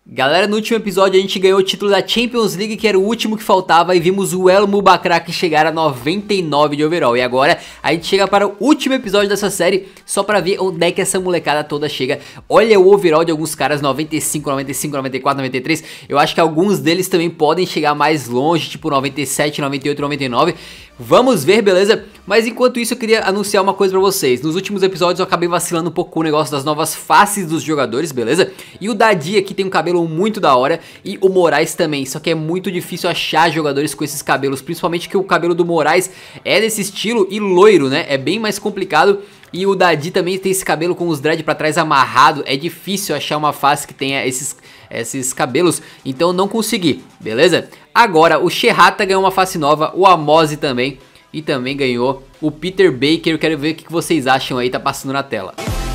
Galera, no último episódio a gente ganhou o título da Champions League, que era o último que faltava, e vimos o El Mubakrak chegar a 99 de overall. E agora a gente chega para o último episódio dessa série, só pra ver onde é que essa molecada toda chega. Olha o overall de alguns caras, 95, 95, 94, 93. Eu acho que alguns deles também podem chegar mais longe, tipo 97, 98, 99. Vamos ver, beleza? Mas enquanto isso eu queria anunciar uma coisa pra vocês. Nos últimos episódios eu acabei vacilando um pouco com o negócio das novas faces dos jogadores, beleza? E o Dadi aqui tem um cabelo muito da hora, e o Moraes também. Só que é muito difícil achar jogadores com esses cabelos, principalmente que o cabelo do Moraes é desse estilo e loiro, né? É bem mais complicado. E o Dadi também tem esse cabelo com os dread pra trás amarrado. É difícil achar uma face que tenha esses cabelos, então não consegui, beleza? Agora o Sherrata ganhou uma face nova, o Amose também, e também ganhou o Peter Baker. Eu quero ver o que vocês acham aí, tá passando na tela.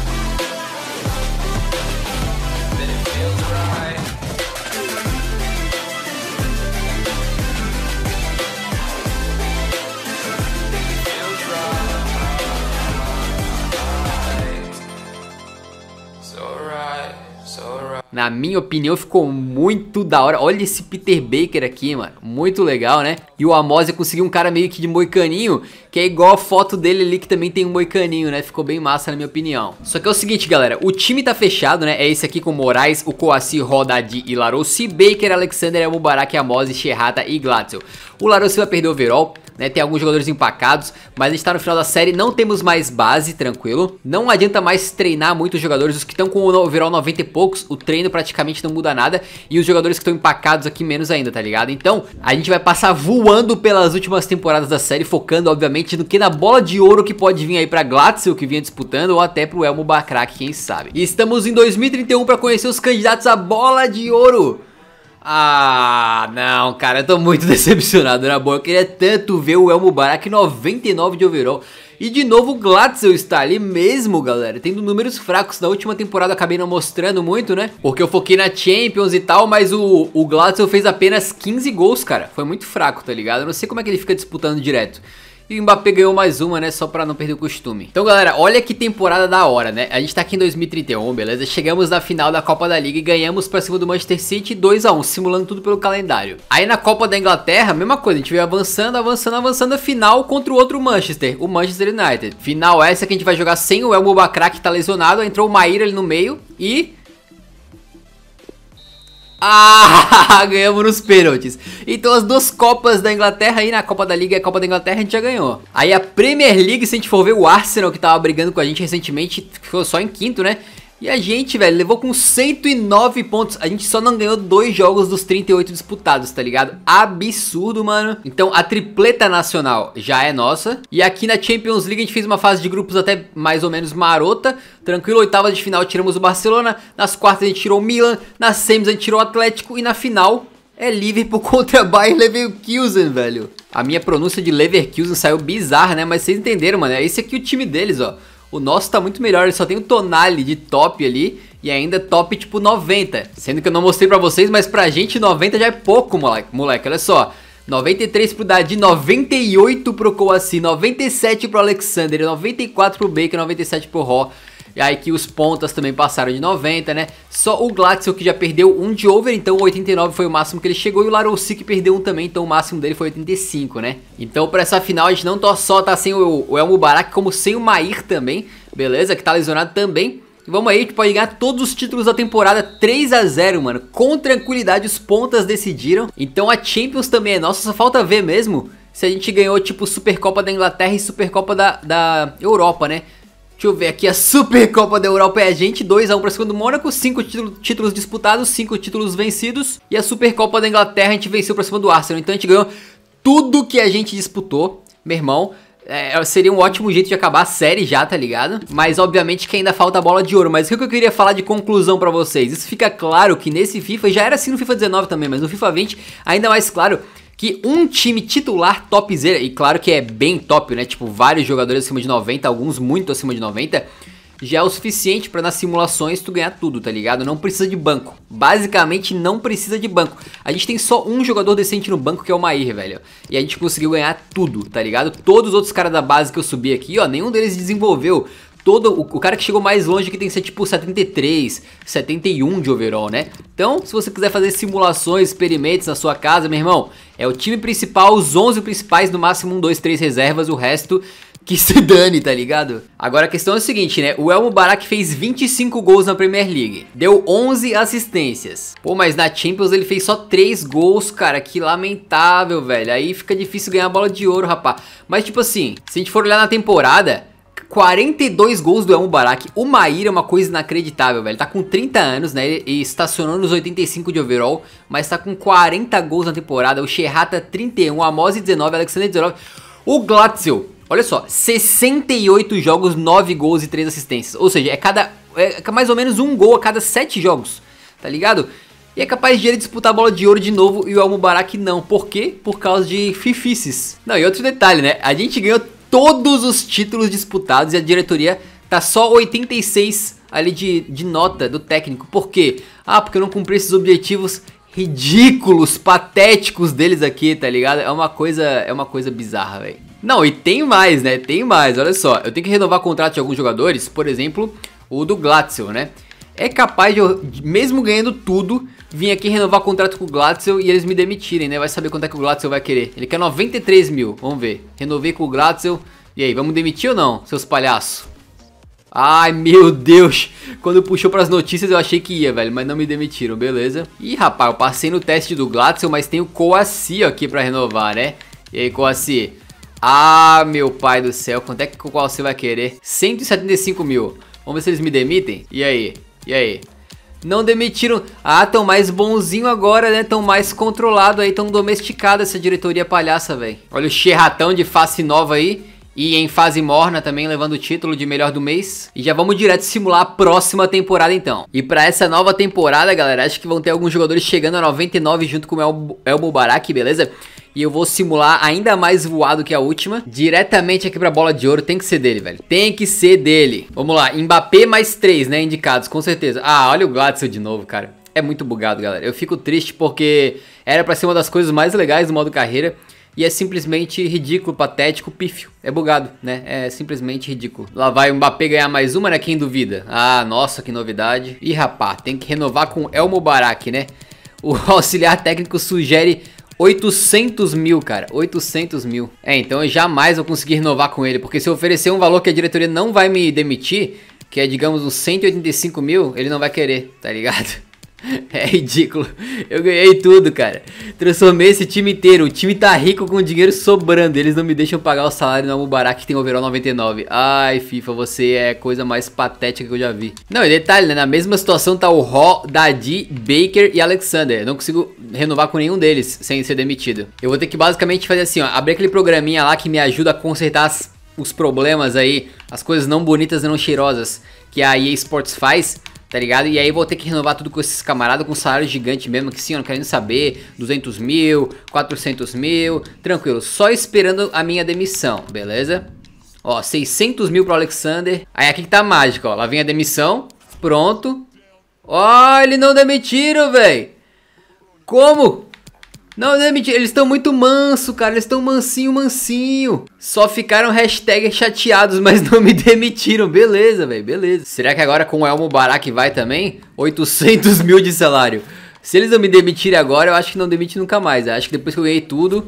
Na minha opinião ficou muito da hora. Olha esse Peter Baker aqui, mano. Muito legal, né? E o Amose conseguiu um cara meio que de moicaninho, que é igual a foto dele ali, que também tem um moicaninho, né? Ficou bem massa na minha opinião. Só que é o seguinte, galera. O time tá fechado, né? É esse aqui com Moraes, o Kouassi, Rodadi e Larossi, Baker, Alexander, El Mubarak, Amose, Sherrata e Glatzel. O Larossi vai perder o overall, né? Tem alguns jogadores empacados, mas a gente tá no final da série, não temos mais base, tranquilo. Não adianta mais treinar muitos jogadores. Os que estão com o overall 90 e poucos, o treino praticamente não muda nada, e os jogadores que estão empacados aqui menos ainda, tá ligado? Então a gente vai passar voando pelas últimas temporadas da série, focando obviamente no que na bola de ouro que pode vir aí pra Glatzel, que vinha disputando, ou até pro El Mubakrak, quem sabe. E estamos em 2031 pra conhecer os candidatos à bola de ouro. Ah, não, cara, eu tô muito decepcionado, na boa. Eu queria tanto ver o El Mubarak 99 de overall. E de novo o Glatzel está ali mesmo, galera, tendo números fracos. Na última temporada eu acabei não mostrando muito, né? Porque eu foquei na Champions e tal, mas o Glatzel fez apenas 15 gols, cara. Foi muito fraco, tá ligado? Eu não sei como é que ele fica disputando direto. E o Mbappé ganhou mais uma, né, só pra não perder o costume. Então, galera, olha que temporada da hora, né? A gente tá aqui em 2031, beleza? Chegamos na final da Copa da Liga e ganhamos pra cima do Manchester City 2 a 1, simulando tudo pelo calendário. Aí na Copa da Inglaterra, mesma coisa, a gente veio avançando, avançando, avançando a final contra o outro Manchester, o Manchester United. Final essa que a gente vai jogar sem o El Mubakrak, que tá lesionado, entrou o Maíra ali no meio e... Ah, ganhamos nos pênaltis. Então as duas Copas da Inglaterra aí, na Copa da Liga e a Copa da Inglaterra, a gente já ganhou. Aí a Premier League, se a gente for ver o Arsenal, que tava brigando com a gente recentemente, ficou só em quinto, né? E a gente, velho, levou com 109 pontos. A gente só não ganhou 2 jogos dos 38 disputados, tá ligado? Absurdo, mano. Então a tripleta nacional já é nossa. E aqui na Champions League a gente fez uma fase de grupos até mais ou menos marota. Tranquilo, oitava de final tiramos o Barcelona. Nas quartas a gente tirou o Milan. Nas semis a gente tirou o Atlético. E na final é Liverpool contra Bayer Leverkusen, velho. A minha pronúncia de Leverkusen saiu bizarra, né? Mas vocês entenderam, mano. É esse aqui o time deles, ó. O nosso tá muito melhor, ele só tem o Tonali de top ali e ainda top tipo 90. Sendo que eu não mostrei pra vocês, mas pra gente 90 já é pouco, moleque. Olha só, 93 pro Dadi, 98 pro Kouassi, 97 pro Alexander, 94 pro Baker, 97 pro Ro. E aí que os pontas também passaram de 90, né? Só o Glatzel que já perdeu um de over, então 89 foi o máximo que ele chegou. E o Larossi que perdeu um também, então o máximo dele foi 85, né? Então pra essa final a gente não só tá sem o El Mubarak, como sem o Maír também, beleza? Que tá lesionado também. E vamos aí, a gente pode ganhar todos os títulos da temporada 3 a 0, mano. Com tranquilidade, os pontas decidiram. Então a Champions também é nossa, só falta ver mesmo se a gente ganhou tipo Supercopa da Inglaterra e Supercopa da Europa, né? Deixa eu ver aqui, a Supercopa da Europa é a gente, 2 a 1 pra cima do Mônaco, 5 títulos disputados, 5 títulos vencidos. E a Supercopa da Inglaterra a gente venceu pra cima do Arsenal, então a gente ganhou tudo que a gente disputou, meu irmão. Seria um ótimo jeito de acabar a série já, tá ligado? Mas obviamente que ainda falta a bola de ouro. Mas o que eu queria falar de conclusão pra vocês? Isso fica claro que nesse FIFA, já era assim no FIFA 19 também, mas no FIFA 20 ainda mais claro que um time titular topzera, e claro que é bem top, né? Tipo, vários jogadores acima de 90, alguns muito acima de 90, já é o suficiente pra nas simulações tu ganhar tudo, tá ligado? Não precisa de banco. Basicamente não precisa de banco. A gente tem só um jogador decente no banco, que é o Maír, velho. E a gente conseguiu ganhar tudo, tá ligado? Todos os outros caras da base que eu subi aqui, ó, nenhum deles desenvolveu. o cara que chegou mais longe que tem que ser tipo 73, 71 de overall, né? Então, se você quiser fazer simulações, experimentos na sua casa, meu irmão, é o time principal, os 11 principais, no máximo 1, 2, 3 reservas, o resto que se dane, tá ligado? Agora a questão é o seguinte, né? O El Mubarak fez 25 gols na Premier League, deu 11 assistências. Pô, mas na Champions ele fez só 3 gols, cara, que lamentável, velho. Aí fica difícil ganhar a bola de ouro, rapaz. Mas tipo assim, se a gente for olhar na temporada, 42 gols do El Mubarak. O Maíra é uma coisa inacreditável, velho. Tá com 30 anos, né? Ele estacionou nos 85 de overall, mas tá com 40 gols na temporada. O Sherrata 31, o Amose 19, o Alexander 19. O Glatzel, olha só, 68 jogos, 9 gols e 3 assistências. Ou seja, é mais ou menos um gol a cada 7 jogos, tá ligado? E é capaz de ele disputar a bola de ouro de novo e o El Mubarak não. Por quê? Por causa de fifices. Não, e outro detalhe, né? A gente ganhou todos os títulos disputados e a diretoria tá só 86 ali de nota do técnico. Por quê? Ah, porque eu não cumpri esses objetivos ridículos, patéticos deles aqui, tá ligado? É uma coisa bizarra, velho. Não, e tem mais, né? Tem mais, olha só. Eu tenho que renovar contrato de alguns jogadores, por exemplo, o do Glatzel, né? É capaz de eu, mesmo ganhando tudo, vir aqui renovar contrato com o Glatzel e eles me demitirem, né? Vai saber quanto é que o Glatzel vai querer. Ele quer 93 mil, vamos ver. Renovei com o Glatzel. E aí, vamos demitir ou não, seus palhaços? Ai, meu Deus. Quando puxou pras notícias eu achei que ia, velho, mas não me demitiram, beleza. Ih, rapaz, eu passei no teste do Glatzel, mas tem o Kouassi aqui pra renovar, né? E aí, Kouassi? Ah, meu pai do céu, quanto é que o Kouassi vai querer? 175 mil. Vamos ver se eles me demitem? E aí? E aí? Não demitiram. Ah, tão mais bonzinho agora, né? Tão mais controlado aí, tão domesticado essa diretoria palhaça, velho. Olha o Sherratão de face nova aí. E em fase morna também, levando o título de melhor do mês. E já vamos direto simular a próxima temporada então. E pra essa nova temporada, galera, acho que vão ter alguns jogadores chegando a 99 junto com o El Mubarak, beleza? E eu vou simular ainda mais voado que a última. Diretamente aqui pra bola de ouro, tem que ser dele, velho. Tem que ser dele. Vamos lá, Mbappé mais 3, né, indicados, com certeza. Ah, olha o Glatzel de novo, cara. É muito bugado, galera. Eu fico triste porque era pra ser uma das coisas mais legais do modo carreira. E é simplesmente ridículo, patético, pífio. É bugado, né? É simplesmente ridículo. Lá vai o Mbappé ganhar mais uma, né? Quem duvida? Ah, nossa, que novidade. Ih, rapá, tem que renovar com El Mubarak, né? O auxiliar técnico sugere 800 mil, cara. 800 mil. É, então eu jamais vou conseguir renovar com ele. Porque se eu oferecer um valor que a diretoria não vai me demitir, que é, digamos, uns 185 mil, ele não vai querer, tá ligado? É ridículo. Eu ganhei tudo, cara. Transformei esse time inteiro. O time tá rico com dinheiro sobrando. Eles não me deixam pagar o salário no Mubarak que tem overall 99. Ai, FIFA, você é a coisa mais patética que eu já vi. Não, e detalhe, né? Na mesma situação tá o Ro, Dadi, Baker e Alexander. Eu não consigo renovar com nenhum deles sem ser demitido. Eu vou ter que basicamente fazer assim, ó. Abrir aquele programinha lá que me ajuda a consertar os problemas aí. As coisas não bonitas e não cheirosas que a EA Sports faz. Tá ligado? E aí vou ter que renovar tudo com esses camaradas com salário gigante mesmo, que sim, eu não quero nem saber, 200 mil, 400 mil, tranquilo, só esperando a minha demissão, beleza? Ó, 600 mil pro Alexander, aí aqui que tá a mágica, ó, lá vem a demissão, pronto. Ó, eles não demitiram, velho. Como? Não, mentira, eles estão muito manso, cara, eles estão mansinho. Só ficaram hashtag chateados, mas não me demitiram, beleza, velho, beleza. Será que agora com o El Mubarak vai também? 800 mil de salário. Se eles não me demitirem agora, eu acho que não demite nunca mais. Eu acho que depois que eu ganhei tudo...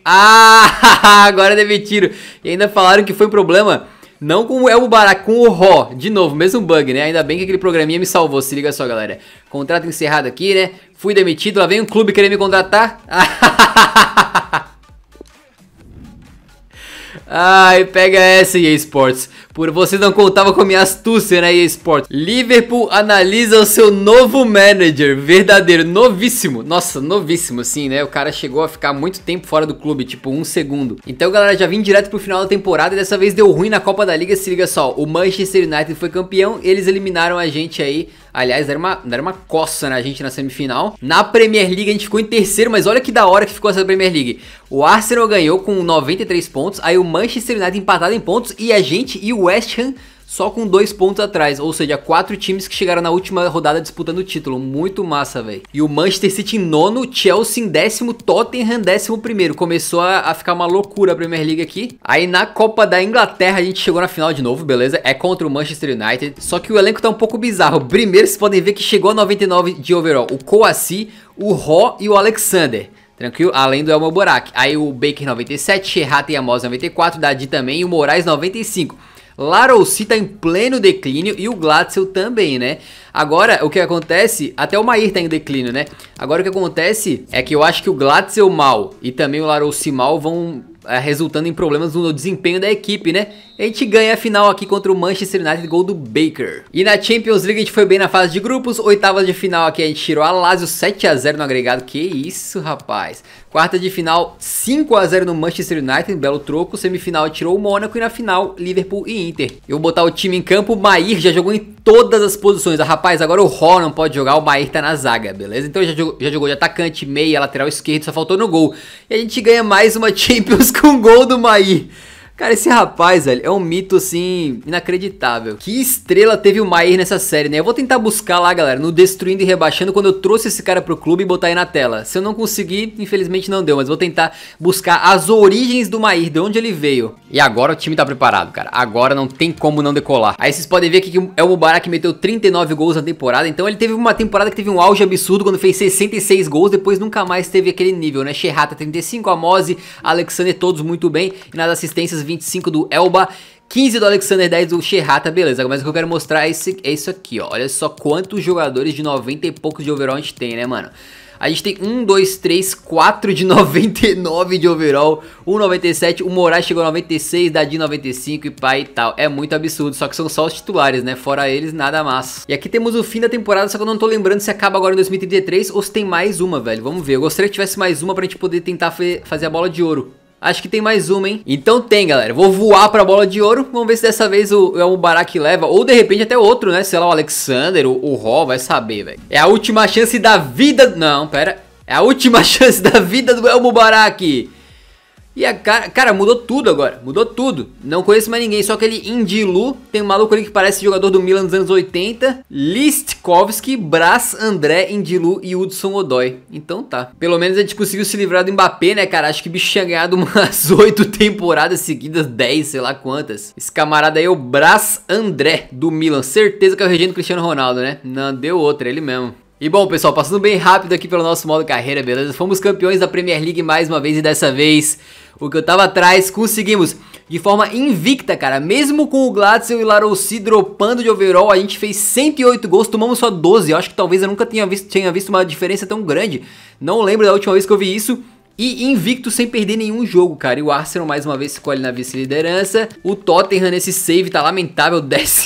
Ah, agora demitiram. E ainda falaram que foi um problema... Não com o El Mubarak, com o Ro. De novo, mesmo bug, né? Ainda bem que aquele programinha me salvou. Se liga só, galera. Contrato encerrado aqui, né? Fui demitido. Lá vem um clube querer me contratar. Ai, pega essa, EA Sports. Por vocês não contavam com a minha astúcia, né, EA Sports. Liverpool analisa o seu novo manager. Verdadeiro, novíssimo. Nossa, novíssimo, assim, né? O cara chegou a ficar muito tempo fora do clube, tipo 1 segundo. Então, galera, já vim direto pro final da temporada. E dessa vez deu ruim na Copa da Liga. Se liga só, o Manchester United foi campeão. Eles eliminaram a gente aí. Aliás, deram uma coça na gente na semifinal. Na Premier League a gente ficou em terceiro, mas olha que da hora que ficou essa Premier League. O Arsenal ganhou com 93 pontos, aí o Manchester United empatado em pontos e a gente e o West Ham só com 2 pontos atrás, ou seja, 4 times que chegaram na última rodada disputando o título, muito massa, velho. E o Manchester City em nono, Chelsea em décimo, Tottenham 11º, começou a ficar uma loucura a Premier League aqui. Aí na Copa da Inglaterra a gente chegou na final de novo, beleza? É contra o Manchester United, só que o elenco tá um pouco bizarro. Primeiro vocês podem ver que chegou a 99 de overall, o Kouassi, o Ro e o Alexander. Tranquilo? Além do Elmo Borak. Aí o Baker 97, Sherrata e Amos 94, Dadi também e o Moraes 95. Larouci tá em pleno declínio e o Glatzel também, né? Agora, o que acontece, até o Mair tá em declínio, né? Agora o que acontece é que eu acho que o Glatzel mal e também o Larouci mal vão resultando em problemas no desempenho da equipe, né? A gente ganha a final aqui contra o Manchester United, gol do Baker. E na Champions League a gente foi bem na fase de grupos, oitavas de final aqui a gente tirou a Lazio 7 a 0 no agregado, que isso, rapaz. Quarta de final 5 a 0 no Manchester United, belo troco. Semifinal tirou o Mônaco e na final Liverpool e Inter. Eu vou botar o time em campo, o Mair já jogou em todas as posições. Rapaz, agora o Ro não pode jogar, o Mair tá na zaga, beleza? Então já jogou de atacante, meia, lateral esquerdo, só faltou no gol. E a gente ganha mais uma Champions com gol do Mair. Cara, esse rapaz, velho, é um mito, assim, inacreditável. Que estrela teve o Mair nessa série, né? Eu vou tentar buscar lá, galera, no Destruindo e Rebaixando, quando eu trouxe esse cara pro clube e botar aí na tela. Se eu não conseguir, infelizmente não deu, mas vou tentar buscar as origens do Mair, de onde ele veio. E agora o time tá preparado, cara. Agora não tem como não decolar. Aí vocês podem ver aqui que o Mubarak meteu 39 gols na temporada. Então ele teve uma temporada que teve um auge absurdo, quando fez 66 gols, depois nunca mais teve aquele nível, né? Sherrata 35, Amose, Alexander, todos muito bem. E nas assistências 25 do Elba, 15 do Alexander, 10 do Sherrata, beleza. Mas o que eu quero mostrar é isso aqui, ó. Olha só quantos jogadores de 90 e poucos de overall a gente tem, né, mano? A gente tem 1, 2, 3, 4 de 99 de overall, 1,97, o Moraes chegou a 96, Dadi 95 e pai e tal. É muito absurdo, só que são só os titulares, né? Fora eles, nada mais. E aqui temos o fim da temporada, só que eu não tô lembrando se acaba agora em 2033 ou se tem mais uma, velho. Vamos ver, eu gostaria que tivesse mais uma pra gente poder tentar fazer a bola de ouro. Acho que tem mais uma, hein? Então tem, galera. Vou voar pra bola de ouro. Vamos ver se dessa vez o Mubarak leva. Ou de repente até outro, né? Sei lá, o Alexander, o Ro, vai saber, velho. É a última chance da vida... Não, pera. É a última chance da vida do El Mubarak. E a cara, mudou tudo agora. Mudou tudo. Não conheço mais ninguém. Só aquele Indilu. Tem um maluco ali que parece jogador do Milan dos anos 80. Listkovski, Braz, André, Indilu e Hudson Odoi. Então tá. Pelo menos a gente conseguiu se livrar do Mbappé, né, cara? Acho que o bicho tinha ganhado umas 8 temporadas seguidas. 10, sei lá quantas. Esse camarada aí é o Braz André, do Milan. Certeza que é o regente do Cristiano Ronaldo, né? Não, deu outra, ele mesmo. E bom, pessoal, passando bem rápido aqui pelo nosso modo carreira, beleza? Fomos campeões da Premier League mais uma vez e dessa vez o que eu tava atrás conseguimos de forma invicta, cara. Mesmo com o Glatzel e o Larouci dropando de overall, a gente fez 108 gols, tomamos só 12. Eu acho que talvez eu nunca tinha visto uma diferença tão grande. Não lembro da última vez que eu vi isso. E invicto sem perder nenhum jogo, cara. E o Arsenal mais uma vez ficou ali na vice-liderança. O Tottenham nesse save tá lamentável,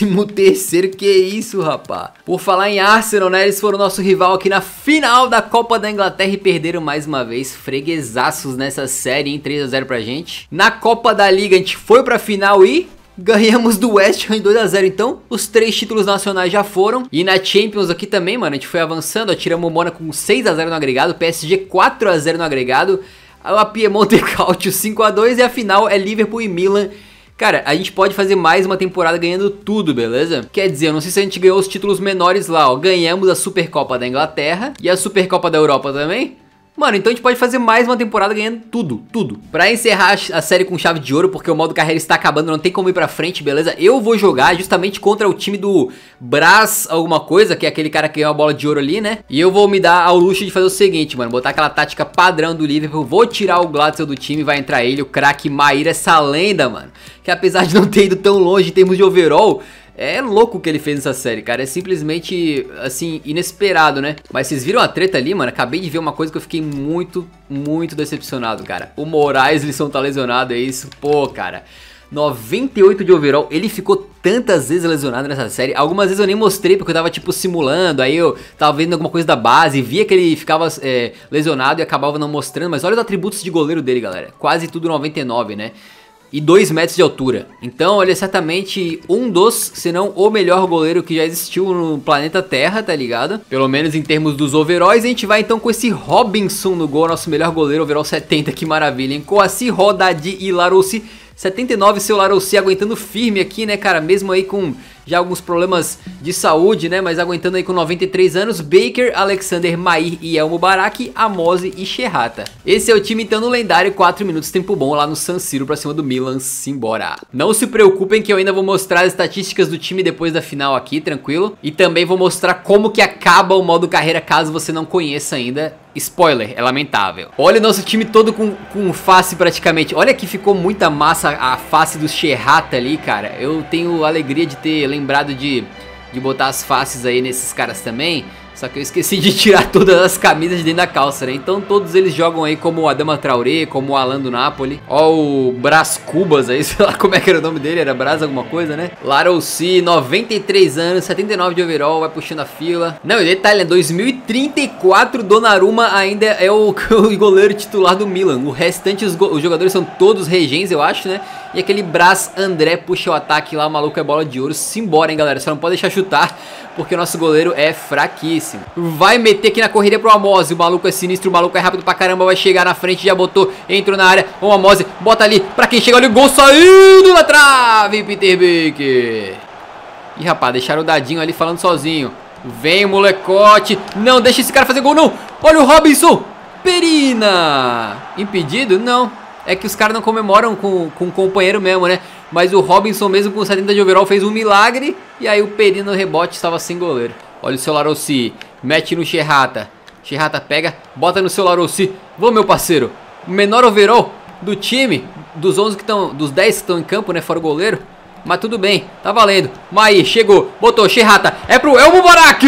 13º. Que isso, rapá. Por falar em Arsenal, né? Eles foram nosso rival aqui na final da Copa da Inglaterra e perderam mais uma vez. Freguesaços nessa série, hein? 3 a 0 pra gente. Na Copa da Liga a gente foi pra final e... ganhamos do West Ham em 2 a 0, então os 3 títulos nacionais já foram. E na Champions aqui também, mano, a gente foi avançando, ó, tiramos o Mônaco com 6 a 0 no agregado, PSG 4 a 0 no agregado, a Piemonte Calcio 5 a 2 e a final é Liverpool e Milan. Cara, a gente pode fazer mais uma temporada ganhando tudo, beleza? Quer dizer, eu não sei se a gente ganhou os títulos menores lá, ó, ganhamos a Supercopa da Inglaterra e a Supercopa da Europa também. Mano, então a gente pode fazer mais uma temporada ganhando tudo, tudo. Pra encerrar a série com chave de ouro, porque o modo carreira está acabando, não tem como ir pra frente, beleza? Eu vou jogar justamente contra o time do Braz alguma coisa, que é aquele cara que ganhou a bola de ouro ali, né? E eu vou me dar ao luxo de fazer o seguinte, mano, botar aquela tática padrão do Liverpool, vou tirar o Glatzel do time, vai entrar ele, o craque Mair, essa lenda, mano. Que apesar de não ter ido tão longe em termos de overall... é louco o que ele fez nessa série, cara. É simplesmente, assim, inesperado, né? Mas vocês viram a treta ali, mano? Acabei de ver uma coisa que eu fiquei muito, muito decepcionado, cara. O Moraes, Lisson tá lesionado, é isso? Pô, cara. 98 de overall, ele ficou tantas vezes lesionado nessa série. Algumas vezes eu nem mostrei porque eu tava tipo simulando. Aí eu tava vendo alguma coisa da base, via que ele ficava lesionado e acabava não mostrando. Mas olha os atributos de goleiro dele, galera. Quase tudo 99, né? E 2 metros de altura. Então ele é certamente um dos, se não o melhor goleiro que já existiu no planeta Terra, tá ligado? Pelo menos em termos dos overalls. A gente vai então com esse Robinson no gol, nosso melhor goleiro, overall 70, que maravilha, hein? Kouassi, Ro, Dadi e Larouci 79, seu Larouci aguentando firme aqui, né, cara, mesmo aí com já alguns problemas de saúde, né, mas aguentando aí com 93 anos, Baker, Alexander, Mair e El Mubarak, Amose e Sherrata. Esse é o time então no lendário, 4 minutos, tempo bom lá no San Siro pra cima do Milan, simbora. Não se preocupem que eu ainda vou mostrar as estatísticas do time depois da final aqui, tranquilo, e também vou mostrar como que acaba o modo carreira caso você não conheça ainda. Spoiler, é lamentável. Olha o nosso time todo com face praticamente. Olha que ficou muita massa a face do Sherrata ali, cara. Eu tenho a alegria de ter lembrado de botar as faces aí nesses caras também. Só que eu esqueci de tirar todas as camisas de dentro da calça, né? Então todos eles jogam aí como o Adama Traoré, como o Alan do Napoli. Ó o Brás Cubas aí, sei lá como é que era o nome dele, era Brás alguma coisa, né? Larouci, 93 anos, 79 de overall, vai puxando a fila. Não, e detalhe, né? 2034, Donnarumma ainda é o goleiro titular do Milan. O restante, os jogadores são todos regens, eu acho, né? E aquele Brás André puxa o ataque lá, o maluco é bola de ouro. Simbora, hein, galera, só não pode deixar chutar, porque o nosso goleiro é fraquíssimo. Vai meter aqui na corrida pro Amose. O maluco é sinistro, o maluco é rápido pra caramba. Vai chegar na frente, já botou, entrou na área. O Amose, bota ali pra quem chega. Olha o gol saindo na trave, Peter Baker. Ih, rapaz, deixaram o dadinho ali falando sozinho. Vem, molecote. Não, deixa esse cara fazer gol, não. Olha o Robinson. Perina. Impedido? Não. É que os caras não comemoram com o companheiro mesmo, né? Mas o Robinson mesmo com 70 de overall fez um milagre. E aí o Perina no rebote estava sem goleiro. Olha o seu Larouci, mete no Sherrata. Sherrata pega, bota no seu Larouci. Vamos, meu parceiro. O menor overall do time, dos 11 que estão, dos 10 que estão em campo, né? Fora o goleiro. Mas tudo bem, tá valendo. Maí, chegou, botou, Sherrata. É pro El Mubarak.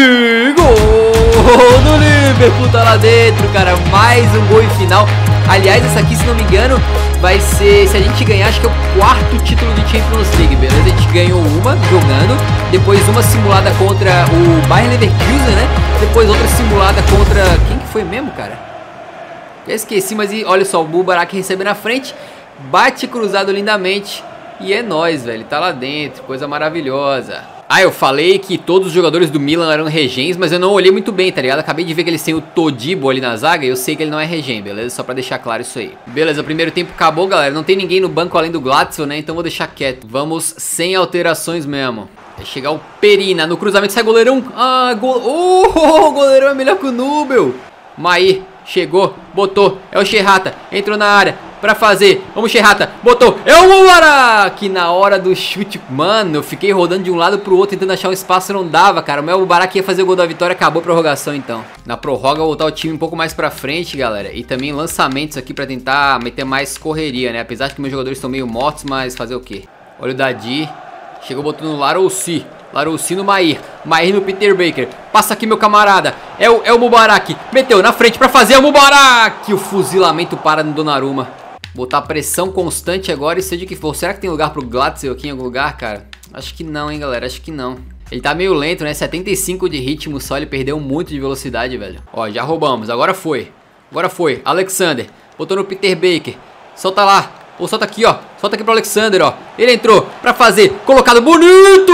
Gol do Liverpool, tá lá dentro, cara. Mais um gol em final. Aliás, essa aqui, se não me engano, vai ser, se a gente ganhar, acho que é o 4º título de Champions League, beleza? A gente ganhou uma jogando, depois uma simulada contra o Bayer Leverkusen, né? Depois outra simulada contra... Quem que foi mesmo, cara? Já esqueci, mas olha só, o Mubarak recebe na frente, bate cruzado lindamente e é nóis, velho. Tá lá dentro, coisa maravilhosa. Ah, eu falei que todos os jogadores do Milan eram regens, mas eu não olhei muito bem, tá ligado? Acabei de ver que eles têm o Todibo ali na zaga e eu sei que ele não é regen, beleza? Só pra deixar claro isso aí. Beleza, o primeiro tempo acabou, galera. Não tem ninguém no banco além do Glatzel, né? Então vou deixar quieto. Vamos sem alterações mesmo. Vai chegar o Perina. No cruzamento sai goleirão. Ah, o goleirão é melhor que o Nubel. Maí, chegou, botou. É o Sherrata, entrou na área pra fazer, vamos Sherrata, botou, é o Mubarak, na hora do chute, mano, eu fiquei rodando de um lado pro outro, tentando achar um espaço, não dava, cara, o El Mubarak ia fazer o gol da vitória, acabou a prorrogação então. Na prorroga, vou voltar o time um pouco mais pra frente, galera, e também lançamentos aqui pra tentar meter mais correria, né, apesar de que meus jogadores estão meio mortos, mas fazer o quê? Olha o Dadi, chegou botando no Larouci. Larouci no Mair, Mair no Peter Baker. Passa aqui, meu camarada. É o Mubarak, meteu na frente pra fazer o Mubarak. O fuzilamento para no Donnarumma. Botar pressão constante agora e seja o que for. Será que tem lugar pro Glatzel aqui em algum lugar, cara? Acho que não, hein, galera, acho que não. Ele tá meio lento, né, 75 de ritmo só, ele perdeu muito de velocidade, velho. Ó, já roubamos, agora foi. Agora foi, Alexander, botou no Peter Baker. Solta lá, ou solta aqui, ó. Solta aqui pro Alexander, ó. Ele entrou pra fazer, colocado bonito.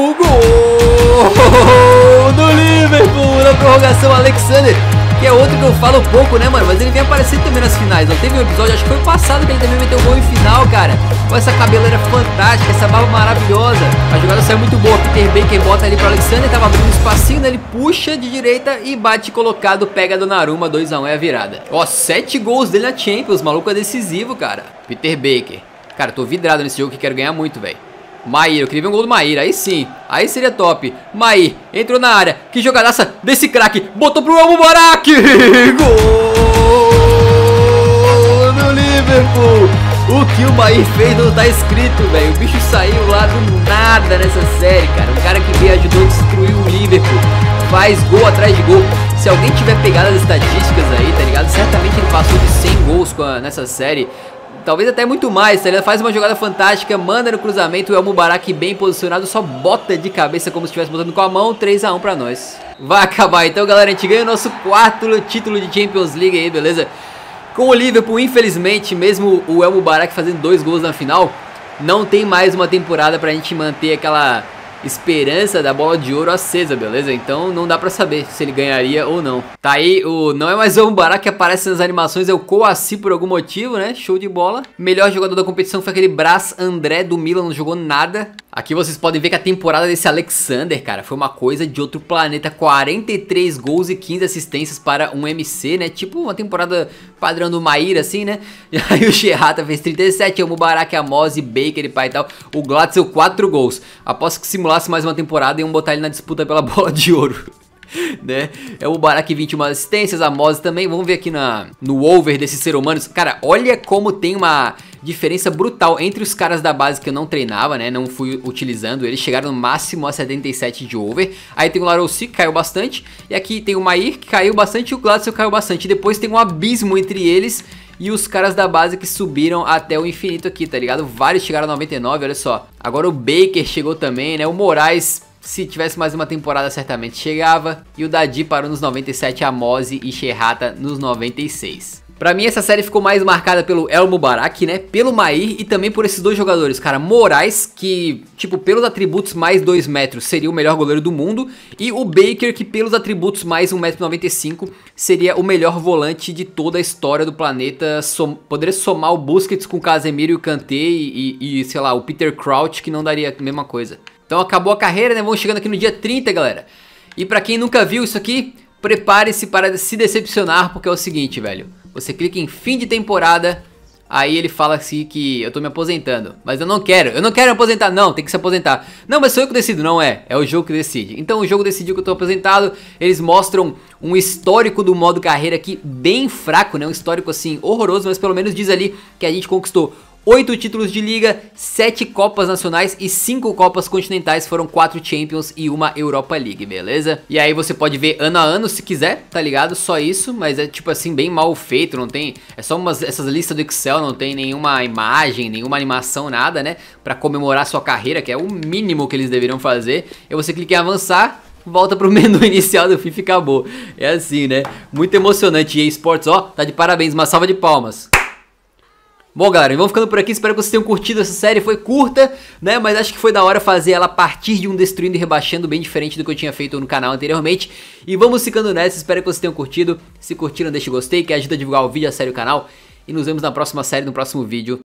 Gol do Liverpool na prorrogação, Alexander. Que é outro que eu falo pouco, né, mano? Mas ele vem aparecendo também nas finais. Não teve um episódio, acho que foi o passado, que ele também meteu gol em final, cara. Com essa cabeleira fantástica, essa barba maravilhosa. A jogada saiu muito boa. Peter Baker bota ali pro Alexander, tava abrindo um espacinho, né? Ele puxa de direita e bate colocado, pega Donnarumma, 2 a 1 é a virada. Ó, 7 gols dele na Champions, o maluco é decisivo, cara. Peter Baker. Cara, eu tô vidrado nesse jogo que quero ganhar muito, velho. Mair, eu queria ver um gol do Mair, aí sim, aí seria top. Mair, entrou na área, que jogadaça desse craque, botou pro El Mubarak. Gol do Liverpool. O que o Mair fez não tá escrito, velho. O bicho saiu lá do nada nessa série, cara. O cara que veio ajudou a destruir o Liverpool. Faz gol atrás de gol. Se alguém tiver pegado as estatísticas aí, tá ligado? Certamente ele passou de 100 gols nessa série. Talvez até muito mais, tá ligado? Faz uma jogada fantástica, manda no cruzamento, o El Mubarak bem posicionado, só bota de cabeça como se estivesse botando com a mão, 3 a 1 pra nós. Vai acabar então, galera, a gente ganha o nosso 4º título de Champions League aí, beleza? Com o Liverpool, infelizmente, mesmo o El Mubarak fazendo 2 gols na final, não tem mais uma temporada pra gente manter esperança da bola de ouro acesa, beleza? Então não dá pra saber se ele ganharia ou não. Tá aí, não é mais o Mubarak que aparece nas animações, é o Kouassi por algum motivo, né? Show de bola. Melhor jogador da competição foi aquele Braz André do Milan, não jogou nada. Aqui vocês podem ver que a temporada desse Alexander, cara, foi uma coisa de outro planeta. 43 gols e 15 assistências para um MC, né? Tipo uma temporada padrão do Maíra, assim, né? E aí o Sherrata fez 37, o Mubarak, Amos, Baker e pai e tal. O Glatzel 4 gols. Aposto que simulasse mais uma temporada e iam botar ele na disputa pela bola de ouro. Né? É o Mubarak 21 assistências, a Mose também. Vamos ver aqui no over desses seres humanos. Cara, olha como tem uma diferença brutal entre os caras da base que eu não treinava, né? Não fui utilizando. Eles chegaram no máximo a 77 de over. Aí tem o Larossi que caiu bastante. E aqui tem o Mair que caiu bastante e o Glatzel caiu bastante. E depois tem um abismo entre eles e os caras da base que subiram até o infinito aqui, tá ligado? Vários chegaram a 99, olha só. Agora o Baker chegou também, né? O Moraes, se tivesse mais uma temporada, certamente chegava. E o Dadi parou nos 97, a Mose e Sherrata nos 96. Pra mim essa série ficou mais marcada pelo El Mubarak, né? Pelo Mair e também por esses dois jogadores, cara. Moraes, que, tipo, pelos atributos mais 2 metros seria o melhor goleiro do mundo. E o Baker, que pelos atributos mais 1,95 m seria o melhor volante de toda a história do planeta. Poderia somar o Busquets com o Casemiro e o Kanté e, sei lá, o Peter Crouch, que não daria a mesma coisa. Então acabou a carreira, né? Vamos chegando aqui no dia 30, galera. E pra quem nunca viu isso aqui, prepare-se para se decepcionar, porque é o seguinte, velho. Você clica em fim de temporada, aí ele fala assim que eu tô me aposentando. Mas eu não quero me aposentar, não, tem que se aposentar. Não, mas sou eu que decido, não é o jogo que decide. Então o jogo decidiu que eu tô aposentado. Eles mostram um histórico do modo carreira aqui bem fraco, né? Um histórico assim horroroso, mas pelo menos diz ali que a gente conquistou 8 títulos de liga, 7 copas nacionais e 5 copas continentais, foram 4 Champions e uma Europa League, beleza? E aí você pode ver ano a ano se quiser, tá ligado? Só isso, mas é tipo assim, bem mal feito, não tem... É só essas listas do Excel, não tem nenhuma imagem, nenhuma animação, nada, né? Pra comemorar sua carreira, que é o mínimo que eles deveriam fazer. E você clica em avançar, volta pro menu inicial do FIFA e acabou. É assim, né? Muito emocionante. EA Sports, ó, tá de parabéns, uma salva de palmas. Bom, galera, vamos ficando por aqui, espero que vocês tenham curtido essa série, foi curta, né, mas acho que foi da hora fazer ela a partir de um Destruindo e Rebaixando, bem diferente do que eu tinha feito no canal anteriormente. E vamos ficando nessa, espero que vocês tenham curtido, se curtiram deixa o gostei, que ajuda a divulgar o vídeo, a série e o canal, e nos vemos na próxima série, no próximo vídeo.